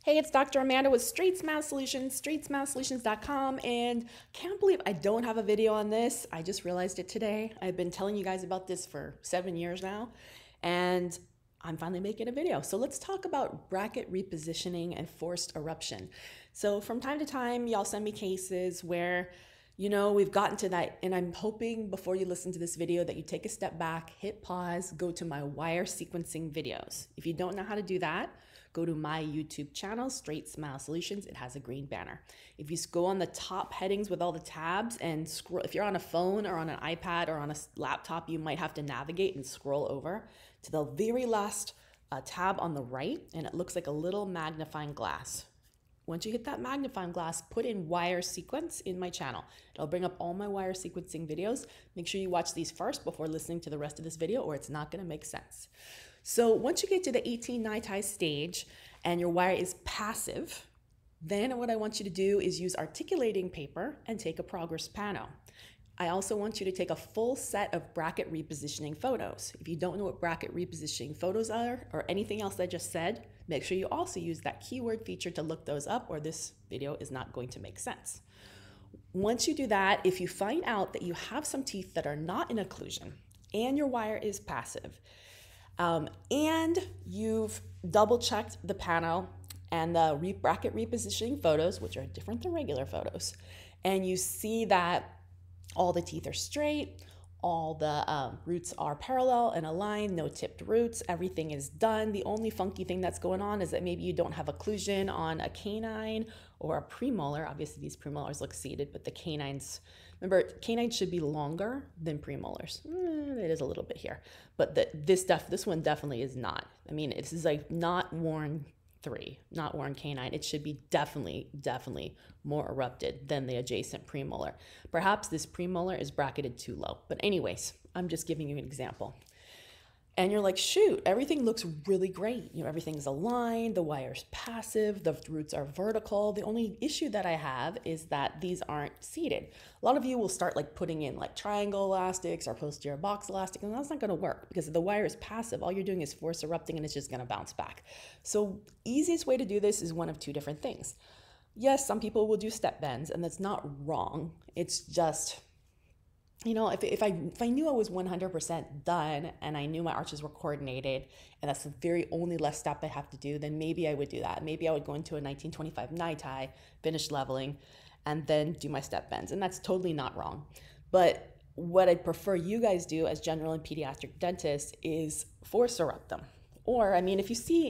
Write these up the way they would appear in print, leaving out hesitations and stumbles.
Hey, it's Dr. Amanda with Street Smile Solutions, streetsmilesolutions.com, and can't believe I don't have a video on this. I just realized it today. I've been telling you guys about this for 7 years now, and I'm finally making a video. So let's talk about bracket repositioning and forced eruption. So from time to time, y'all send me cases where we've gotten to that, and I'm hoping before you listen to this video that you take a step back, hit pause, go to my wire sequencing videos. If you don't know how to do that, go to my YouTube channel, Straight Smile Solutions. It has a green banner. If you go on the top headings with all the tabs and scroll, if you're on a phone or on an iPad or on a laptop, you might have to navigate and scroll over to the very last tab on the right, and it looks like a little magnifying glass. Once you hit that magnifying glass, put in wire sequence in my channel. It'll bring up all my wire sequencing videos. Make sure you watch these first before listening to the rest of this video, or it's not gonna make sense. So once you get to the 18 nai-tai stage and your wire is passive, then what I want you to do is use articulating paper and take a progress pano. I also want you to take a full set of bracket repositioning photos. If you don't know what bracket repositioning photos are or anything else I just said, make sure you also use that keyword feature to look those up, or this video is not going to make sense. Once you do that, if you find out that you have some teeth that are not in occlusion and your wire is passive, and you've double checked the panel and the bracket repositioning photos, which are different than regular photos, and you see that all the teeth are straight, all the roots are parallel and aligned, no tipped roots, everything is done. The only funky thing that's going on is that maybe you don't have occlusion on a canine or a premolar. Obviously these premolars look seated, but the canines, remember, canines should be longer than premolars. It is a little bit here, but this one definitely is not. I mean, this is like not worn 3, not worn canine. It should be definitely more erupted than the adjacent premolar. Perhaps this premolar is bracketed too low, but anyways, I'm just giving you an example. And you're like, shoot, everything looks really great. Everything's aligned, the wire's passive, the roots are vertical. The only issue that I have is that these aren't seated. A lot of you will start like putting in like triangle elastics or posterior box elastic, and that's not gonna work because if the wire is passive, all you're doing is force erupting and it's just gonna bounce back. So easiest way to do this is one of 2 different things. Yes, some people will do step bends, and that's not wrong. It's just, if I knew I was 100% done and I knew my arches were coordinated and that's the very only last step I have to do, then maybe I would do that. Maybe I would go into a 1925 nai-tai, finish leveling, and then do my step bends. And that's totally not wrong. But what I prefer you guys do as general and pediatric dentists is force erupt them. Or, I mean, if you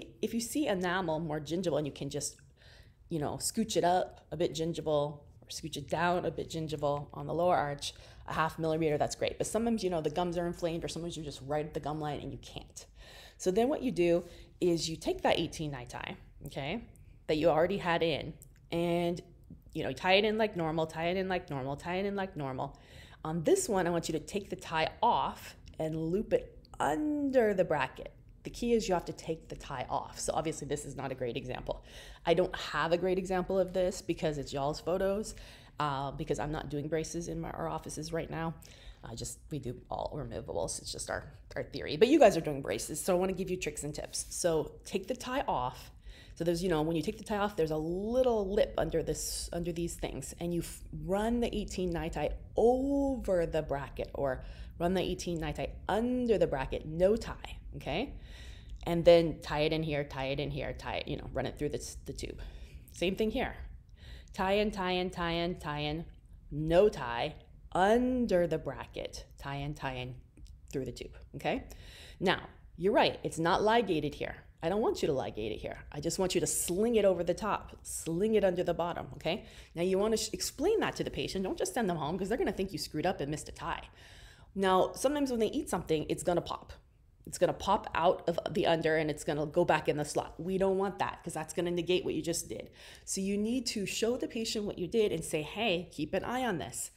see enamel more gingival and you can just, scooch it up a bit gingival or scooch it down a bit gingival on the lower arch, a 0.5 millimeter, that's great. But sometimes, the gums are inflamed, or sometimes you're just right at the gum line and you can't. So then what you do is you take that 18 nai-tai, okay, that you already had in, and, tie it in like normal, tie it in like normal, tie it in like normal. On this one, I want you to take the tie off and loop it under the bracket. The key is you have to take the tie off. So obviously this is not a great example. I don't have a great example of this because it's y'all's photos, because I'm not doing braces in our offices right now. We do all removables. It's just our theory. But you guys are doing braces, so I want to give you tricks and tips. So take the tie off. So there's, when you take the tie off, there's a little lip under these things, and you run the 18 nai-tai over the bracket, or run the 18 nai-tai under the bracket, no tie, okay? And then tie it in here, tie it in here, tie it, run it through the tube. Same thing here. Tie in, tie in, tie in, tie in, no tie, under the bracket, tie in through the tube, okay? Now, you're right, it's not ligated here. I don't want you to ligate it here. I just want you to sling it over the top, sling it under the bottom, okay? Now you want to explain that to the patient. Don't just send them home because they're going to think you screwed up and missed a tie. Now, sometimes when they eat something, it's going to pop. It's going to pop out of the under and it's going to go back in the slot. We don't want that because that's going to negate what you just did. So you need to show the patient what you did and say, hey, keep an eye on this.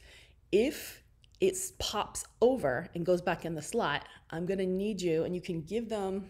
If it pops over and goes back in the slot, I'm going to need you, and you can give them,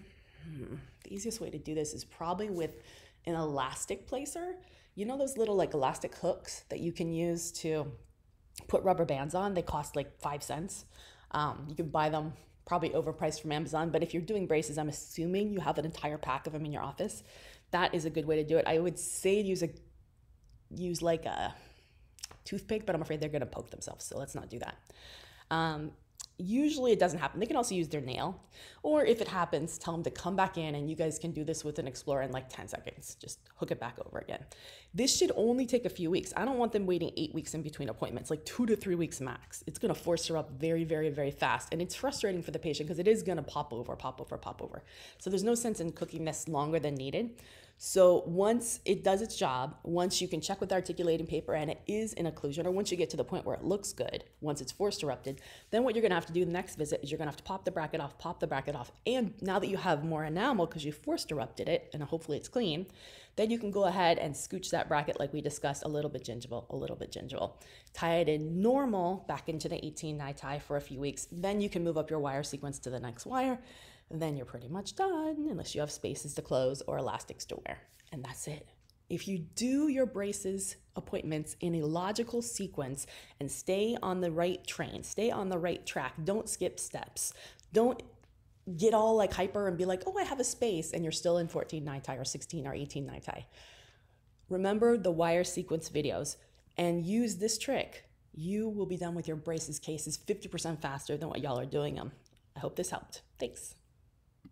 the easiest way to do this is probably with an elastic placer. Those little like elastic hooks that you can use to put rubber bands on? They cost like 5 cents. You can buy them probably overpriced from Amazon, but if you're doing braces, I'm assuming you have an entire pack of them in your office. that is a good way to do it. I would say use like a toothpick, but I'm afraid they're going to poke themselves, so let's not do that. Usually it doesn't happen. They can also use their nail, or if it happens, tell them to come back in, and you guys can do this with an Explorer in like 10 seconds. Just hook it back over again. This should only take a few weeks. I don't want them waiting 8 weeks in between appointments, like 2 to 3 weeks max. It's going to force her up very, very, very fast. And it's frustrating for the patient because it is going to pop over. So there's no sense in cooking this longer than needed. So once it does its job, once you can check with articulating paper and it is an occlusion, or once you get to the point where it looks good, once it's forced erupted, then what you're gonna have to do the next visit is you're gonna have to pop the bracket off. And now that you have more enamel because you forced erupted it, and hopefully it's clean, then you can go ahead and scooch that bracket like we discussed, a little bit gingival. Tie it in normal back into the 18 Nai tie for a few weeks. Then you can move up your wire sequence to the next wire. Then you're pretty much done, unless you have spaces to close or elastics to wear. And that's it. If you do your braces appointments in a logical sequence and stay on the right train, stay on the right track, don't skip steps, don't get all like hyper and be like, oh, I have a space, and you're still in 14 Nai tie or 16 or 18 Nai tie. Remember the wire sequence videos and use this trick. You will be done with your braces cases 50% faster than what y'all are doing them. I hope this helped. Thanks.